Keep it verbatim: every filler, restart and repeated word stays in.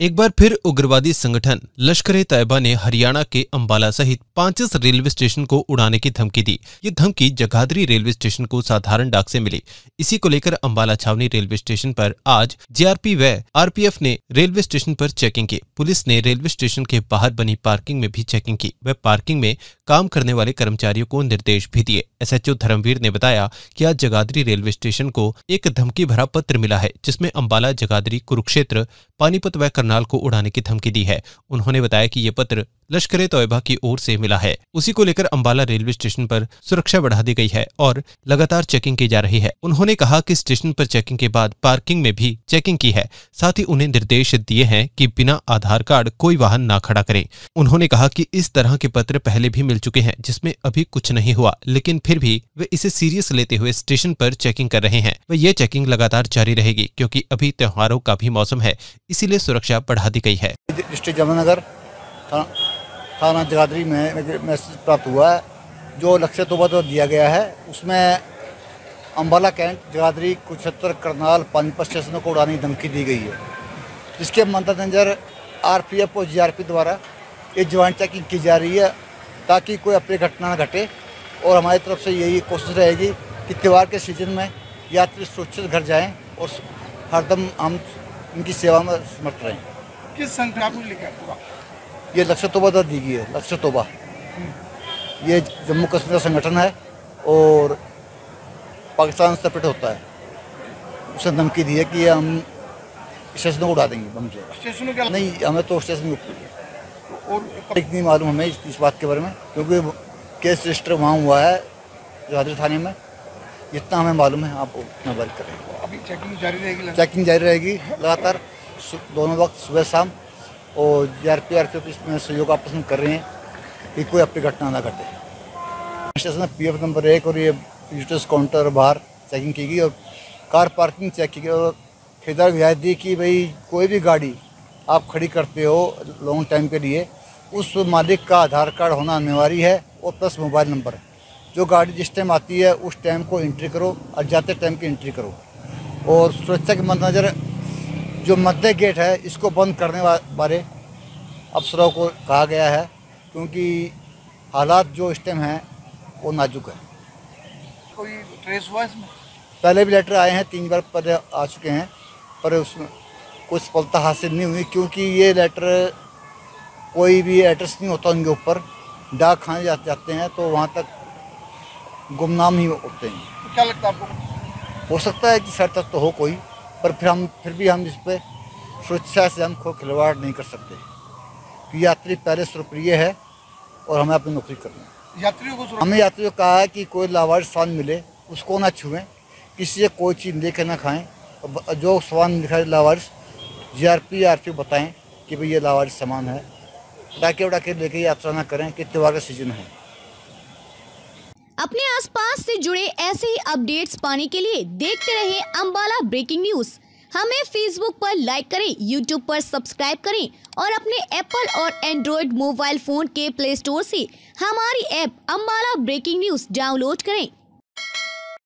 एक बार फिर उग्रवादी संगठन लश्कर-ए-तैयबा ने हरियाणा के अंबाला सहित पांच रेलवे स्टेशन को उड़ाने की धमकी दी। ये धमकी जगाधरी रेलवे स्टेशन को साधारण डाक से मिली। इसी को लेकर अंबाला छावनी रेलवे स्टेशन पर आज जीआरपी व आरपीएफ ने रेलवे स्टेशन पर चेकिंग की। पुलिस ने रेलवे स्टेशन के बाहर बनी पार्किंग में भी चेकिंग की। वह पार्किंग में काम करने वाले कर्मचारियों को निर्देश भी दिए। एसएचओ धर्मवीर ने बताया कि आज जगाधरी रेलवे स्टेशन को एक धमकी भरा पत्र मिला है, जिसमें अंबाला, जगाधरी, कुरुक्षेत्र, पानीपत व करनाल को उड़ाने की धमकी दी है। उन्होंने बताया कि ये पत्र लश्कर-ए-तैयबा की ओर से मिला है। उसी को लेकर अंबाला रेलवे स्टेशन पर सुरक्षा बढ़ा दी गई है और लगातार चेकिंग की जा रही है। उन्होंने कहा कि स्टेशन पर चेकिंग के बाद पार्किंग में भी चेकिंग की है। साथ ही उन्हें निर्देश दिए हैं कि बिना आधार कार्ड कोई वाहन ना खड़ा करें। उन्होंने कहा कि इस तरह के पत्र पहले भी मिल चुके हैं, जिसमें अभी कुछ नहीं हुआ, लेकिन फिर भी वे इसे सीरियस लेते हुए स्टेशन पर चेकिंग कर रहे हैं। व ये चेकिंग लगातार जारी रहेगी, क्योंकि अभी त्योहारों का भी मौसम है, इसीलिए सुरक्षा बढ़ा दी गई है। डिस्ट्रिक्ट जमुनानगर थाना जगाधरी में मैसेज प्राप्त हुआ है, जो लक्ष्य तोबा तो दिया गया है। उसमें अंबाला कैंट, जगाधरी, कुरुक्षेत्र, करनाल, पानीपत स्टेशनों को उड़ाने की धमकी दी गई है। इसके मद्देनजर आरपीएफ और जीआरपी द्वारा ये ज्वाइंट चेकिंग की जा रही है, ताकि कोई अप्रिय घटना न घटे। और हमारी तरफ से यही कोशिश रहेगी कि त्योहार के सीजन में यात्री सुरक्षित घर जाएं और हरदम हम इनकी सेवा में समर्थ रहें। किस संख्या को लेकर पूरा ये लक्ष्य तोबा दी गई है। लक्ष्य तोबा ये जम्मू कश्मीर का संगठन है और पाकिस्तान से सेपरेट होता है। उसने धमकी दी है कि हम स्टेशन को उड़ा देंगे बम से। स्टेशन क्या नहीं, हमें तो स्टेशन और नहीं मालूम हमें इस, इस बात के बारे में, क्योंकि केस रजिस्टर वहाँ हुआ है जगाधरी थाने में। जितना हमें मालूम है आप उतना वर्क करें। अभी चेकिंग जारी रहेगी चेकिंग जारी रहेगी लगातार दोनों वक्त, सुबह शाम। और जीआरपी आरपीएफ इसमें सहयोग आपस में कर रहे हैं कि कोई अपनी घटना ना घटे। स्टेशन में पीएफ नंबर एक और ये विजिटर्स काउंटर बाहर चेकिंग की गई और कार पार्किंग चेक की गई। और खरीदार रियायत दी कि भाई कोई भी गाड़ी आप खड़ी करते हो लॉन्ग टाइम के लिए, उस मालिक का आधार कार्ड होना अनिवार्य है और प्लस मोबाइल नंबर। जो गाड़ी जिस टाइम आती है उस टाइम को एंट्री करो और जाते टाइम की एंट्री करो। और सुरक्षा के मद्देनजर जो मध्य गेट है इसको बंद करने बारे अफसरों को कहा गया है, क्योंकि हालात जो इस टाइम हैं वो नाजुक है। कोई ट्रेस हुआ इसमें? पहले भी लेटर आए हैं, तीन बार पहले आ चुके हैं, पर उसमें कोई सफलता हासिल नहीं हुई, क्योंकि ये लेटर कोई भी एड्रेस नहीं होता उनके ऊपर। डाक खाने जा, जाते हैं तो वहाँ तक गुमनाम ही होते हैं। तो क्या लगता है आपको? हो सकता है कि सर तक तो हो कोई, पर फिर हम फिर भी हम इस पर सुरक्षा से हम को खिलवाड़ नहीं कर सकते, कि यात्री पहले सुरप्रिय है और हमें अपनी नौकरी करनी है। यात्रियों को हमें यात्रियों को कहा है कि कोई लावारिस सामान मिले उसको ना छुएं, किसी से कोई चीज़ लेकर ना खाएं। और जो सामान लिखा है लावारिस, जीआरपी आरपी बताएं कि भाई ये लावारिस सामान है। डाके उड़ाके लेके यात्रा ना करें कि त्योहार का सीजन है। अपने आसपास से जुड़े ऐसे ही अपडेट्स पाने के लिए देखते रहे अंबाला ब्रेकिंग न्यूज। हमें फेसबुक पर लाइक करें, यूट्यूब पर सब्सक्राइब करें और अपने एप्पल और एंड्रॉयड मोबाइल फोन के प्ले स्टोर से हमारी app Ambala breaking news download करें।